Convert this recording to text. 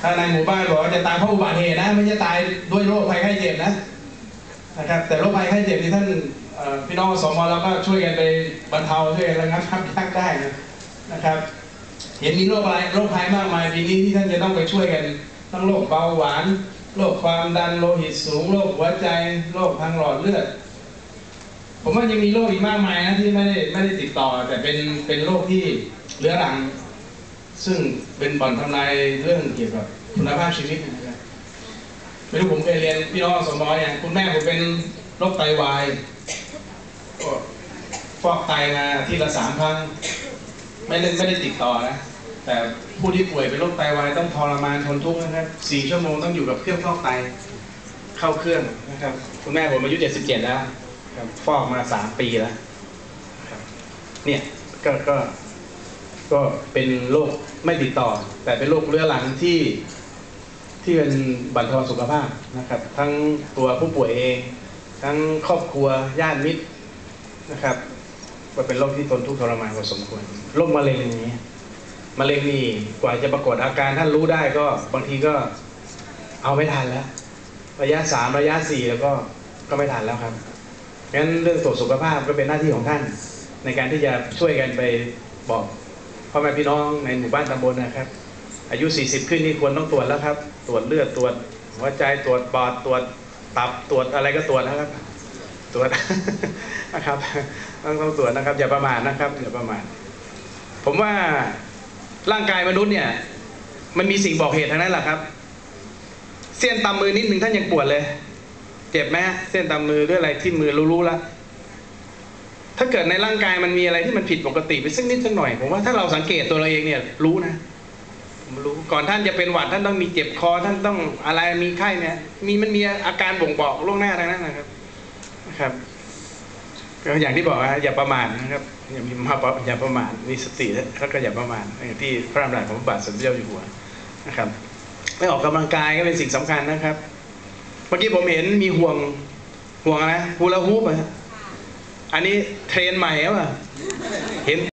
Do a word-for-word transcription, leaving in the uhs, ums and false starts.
ถ้าในหมู่บ้านบอกว่าจะตายเพราะอุบัติเหตุนะไม่ใช่ตายด้วยโรคภัยไข้เจ็บนะนะครับแต่โรคภัยไข้เจ็บที่ท่านพี่น้องสมเราก็ช่วยกันไปบรรเทาช่วยกันระงับยับได้นะครับเห็นมีโรคอะไรโรคภัยมากมายปีนี้ที่ท่านจะต้องไปช่วยกันทั้งโรคเบาหวานโรคความดันโลหิตสูงโรคหัวใจโรคทางหลอดเลือดผมว่ายังมีโรคอีกมากมายนะที่ไม่ได้ไม่ได้ติดต่อแต่เป็นเป็นโรคที่เรื้อรังซึ่งเป็นบ่อนทำลายเรื่องเกี่ยวกับคุณภาพชีวิตนะครับไม่รู้ผมเคยเรียนพี่น้องสมออย่างคุณแม่ผมเป็นโรคไตวายก็ฟอกไตมาทีละสามครั้งไม่ได้ไม่ได้ติดต่อนะแต่ผู้ที่ป่วยเป็นโรคไตวายต้องทรมานทนทุกข์นะครับสี่ชั่วโมงต้องอยู่กับเครื่องฟอกไตเข้าเครื่องนะครับคุณแม่ผมอายุเจ็ดสิบเจ็ดแล้วฟอกมาสามปีแล้วเนี่ยก็ก็ก็เป็นโรคไม่ติดต่อแต่เป็นโรคเรื้อรังที่ที่เป็นบั่นทอนสุขภาพนะครับทั้งตัวผู้ป่วยเองทั้งครอบครัวญาติมิตรนะครับก็เป็นโรคที่ทนทุกข์ทรมานพอสมควรโรคมะเร็งอย่างนี้มะเร็งนี่กว่าจะปรากฏอาการท่านรู้ได้ก็บางทีก็เอาไม่ทันแล้วระยะสามระยะสี่แล้วก็ก็ไม่ทันแล้วครับงั้นเรื่องตรวจสุขภาพก็เป็นหน้าที่ของท่านในการที่จะช่วยกันไปบอกพ่อแม่พี่น้องในหมู่บ้านตำบลนะครับอายุสี่สิบขึ้นนี่ควรต้องตรวจแล้วครับตรวจเลือดตรวจหัวใจตรวจปอดตรวจตับตรวจอะไรก็ตรวจนะครับตรวจนะครับต้องต้องตรวจนะครับอย่าประมาทนะครับอย่าประมาทผมว่าร่างกายมนุษย์เนี่ยมันมีสิ่งบอกเหตุทั้งนั้นแหละครับเส้นตามมือนิดหนึ่งท่านยังปวดเลยเจ็บไหมเส้นตามมือด้วยอะไรที่มือรู้ๆแล้วถ้าเกิดในร่างกายมันมีอะไรที่มันผิดปกติไปสักนิดสักหน่อยผมว่าถ้าเราสังเกตตัวเราเองเนี่ยรู้นะผมรู้ก่อนท่านจะเป็นหวัดท่านต้องมีเจ็บคอท่านต้องอะไรมีไข้เนี่ยมีมันมีอาการบ่งบอกล่วงหน้าทั้งนั้นนะครับนะครับก็อย่างที่บอกว่าอย่าประมาทนะครับอย่ามีมาอย่าประมาทมีสติแล้วก็อย่าประมาทอย่างที่พระดำรัสของพระบาทสมเด็จเจ้าอยู่หัวนะครับไม่ออกกำลังกายก็เป็นสิ่งสำคัญนะครับเมื่อกี้ผมเห็นมีห่วงห่วงอะไรฮูลาฮูปอ่ะอันนี้เทรนใหม่แล้วอ่ะเห็น